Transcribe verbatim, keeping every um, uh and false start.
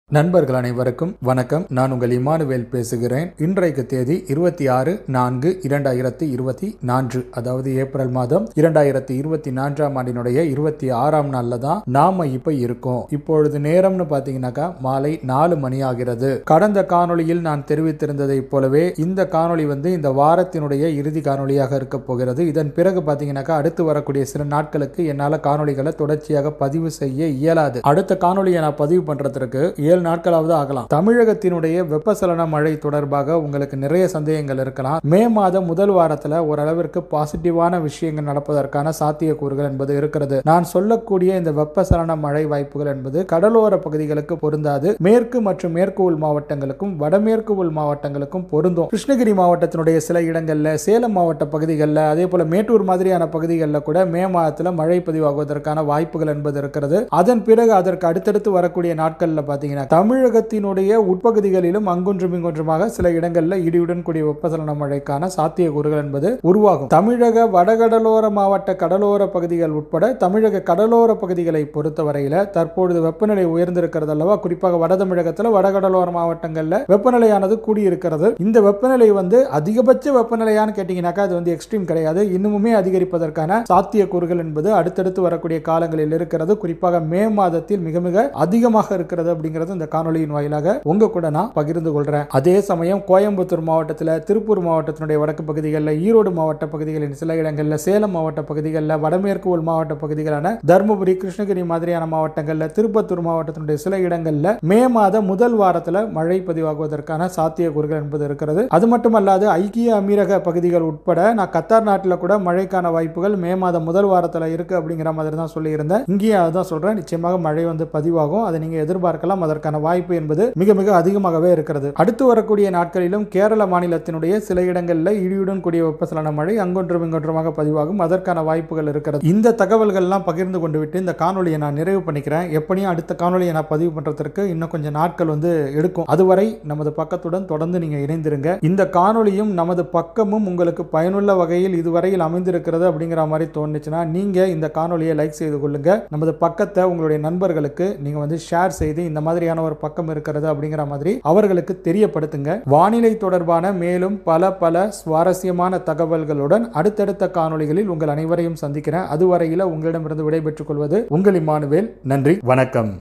நண்பர்கள் அனைவருக்கும் வணக்கம். நான் உங்கள் இமானுவேல் பேசுகிறேன். இன்றைக்கு தேதி இருபத்தி ஆறு நான்கு இரண்டாயிரத்தி இருபத்தி நான்கு, அதாவது ஏப்ரல் மாதம் இரண்டாயிரத்தி இருபத்தி நான்காம் ஆண்டினுடைய இருபத்தி ஆறாம் நாள்ல தான் நாம இப்ப இருக்கோம். இப்பொழுது நேரம்னு பாத்தீங்கன்னாக்கா மாலை நாலு மணி ஆகிறது. கடந்த காணொளியில் நான் தெரிவித்திருந்ததை போலவே இந்த காணொளி வந்து இந்த வாரத்தினுடைய இறுதி காணொளியாக இருக்க போகிறது. இதன் பிறகு பாத்தீங்கன்னாக்கா அடுத்து வரக்கூடிய சில நாட்களுக்கு என்னால காணொளிகளை தொடர்ச்சியாக பதிவு செய்ய இயலாது. அடுத்த காணொளியை நான் பதிவு பண்றதுக்கு ஏழு நாட்களாவது ஆகலாம். தமிழகத்தினுடைய வெப்பசலன மழை தொடர்பாக உங்களுக்கு நிறைய சந்தேகங்கள் இருக்கலாம். மே மாதம் முதல் வாரத்தில் ஓரளவிற்கு பாசிட்டிவான விஷயங்கள் நடப்பதற்கான சாத்தியக்கூறுகள் என்பது இருக்கிறது. நான் சொல்லக்கூடிய இந்த வெப்பசலன மழை வாய்ப்புகள் என்பது கடலோர பகுதிகளுக்கு பொருந்தாது. மேற்கு மற்றும் மேற்கு உள் மாவட்டங்களுக்கும் வடமேற்கு உள் மாவட்டங்களுக்கும் பொருந்தும். கிருஷ்ணகிரி மாவட்டத்தினுடைய சில இடங்கள்ல, சேலம் மாவட்ட பகுதிகளில், அதே போல மேட்டூர் மாதிரியான பகுதிகளில் கூட மே மாதத்தில் மழை பதிவாகுவதற்கான வாய்ப்புகள் என்பது இருக்கிறது. அதன் பிறகு அதற்கு அடுத்தடுத்து வரக்கூடிய நாட்களில் பார்த்தீங்கன்னா தமிழகத்தினுடைய உட்பகுதிகளிலும் அங்கொன்றும் இங்கொன்றுமாக சில இடங்களில் இடியுடன் கூடிய வெப்பசலன மழைக்கான சாத்தியக்கூறுகள் என்பது உருவாகும். தமிழக வடகடலோர மாவட்ட கடலோர பகுதிகள் உட்பட தமிழக கடலோர பகுதிகளை பொறுத்தவரையில தற்பொழுது வெப்பநிலை உயர்ந்திருக்கிறது அல்லவா. குறிப்பாக வட தமிழகத்தில் வடகடலோர மாவட்டங்களில் வெப்பநிலையானது கூடியிருக்கிறது. இந்த வெப்பநிலை வந்து அதிகபட்ச வெப்பநிலையான்னு கேட்டீங்கன்னாக்கா அது வந்து எக்ஸ்ட்ரீம் கிடையாது. இன்னுமே அதிகரிப்பதற்கான சாத்தியக்கூறுகள் என்பது அடுத்தடுத்து வரக்கூடிய காலங்களில் இருக்கிறது. குறிப்பாக மே மாதத்தில் மிக மிக அதிகமாக இருக்கிறது அப்படிங்கிறது இந்த காணொலியின் வாயிலாக உங்க கூட நான் பகிர்ந்து கொள்றேன். அதே சமயம் கோயம்புத்தூர் மாவட்டத்தில், திருப்பூர் மாவட்டத்தினுடைய வடக்கு பகுதிகளில், ஈரோடு மாவட்ட பகுதிகளின் சில இடங்களில், சேலம் மாவட்ட பகுதிகளில், வடமேற்கு உள் மாவட்ட பகுதிகளான தருமபுரி, கிருஷ்ணகிரி மாதிரியான மாவட்டங்களில், திருப்பத்தூர் மாவட்டத்தினுடைய சில இடங்களில் மே மாத முதல் வாரத்தில் மழை பதிவாகுவதற்கான சாத்தியக்கூறுகள் என்பது இருக்கிறது. அது மட்டுமல்லாது ஐக்கிய அமீரக பகுதிகள் உட்பட நான் கத்தார் நாட்டில் கூட மழைக்கான வாய்ப்புகள் மே மாதம் முதல் வாரத்தில் இருக்கு அப்படிங்கிற மாதிரி தான் சொல்லியிருந்தேன். இங்கேயும் அதுதான் சொல்றேன். நிச்சயமாக மழை வந்து பதிவாகும். அதை நீங்க எதிர்பார்க்கலாம். அதற்கான வாய்ப்பு என்பது மிக மிக அதிகமாகவே இருக்கிறது. அடுத்து வரக்கூடிய நாட்களிலும் கேரள மாநிலத்தினுடைய சில இடங்களில் இடியுடன் கூடிய வெப்பசலன மழை அங்கொன்றும் இங்கொன்றுமாக பதிவாகும். அதற்கான வாய்ப்புகள் இருக்கிறது. இந்த தகவல்கள் எல்லாம் பகிர்ந்து கொண்டு விட்டு இந்த காணொலியை நான் நிறைவு பண்ணிக்கிறேன். எப்படியும் அடுத்த காணொலியை நான் பதிவு பண்றதற்கு இன்னும் கொஞ்சம் நாட்கள் வந்து எடுக்கும். அதுவரை நமது பக்கத்துடன் தொடர்ந்து நீங்க இணைந்திருங்க. இந்த காணொலியும் நமது பக்கமும் உங்களுக்கு பயனுள்ள வகையில் இதுவரையில் அமைந்திருக்கிறது அப்படிங்கிற மாதிரி தோணுச்சுன்னா நீங்க இந்த காணொலியை லைக் செய்து கொள்ளுங்க. நமது பக்கத்தை உங்களுடைய நண்பர்களுக்கு நீங்க வந்து ஷேர் செய்து இந்த மாதிரியான ஒரு பக்கம் இருக்கிறது அப்படிங்கிற மாதிரி அவர்களுக்கு தெரியப்படுத்துங்க. வானிலை தொடர்பான மேலும் பல பல சுவாரஸ்யமான தகவல்களுடன் அடுத்தடுத்த காணொளிகளில் உங்கள் அனைவரையும் சந்திக்கிறேன். அதுவரையில உங்களிடமிருந்து விடைபெற்றுக் கொள்வது உங்கள் இமானுவேல். நன்றி, வணக்கம்.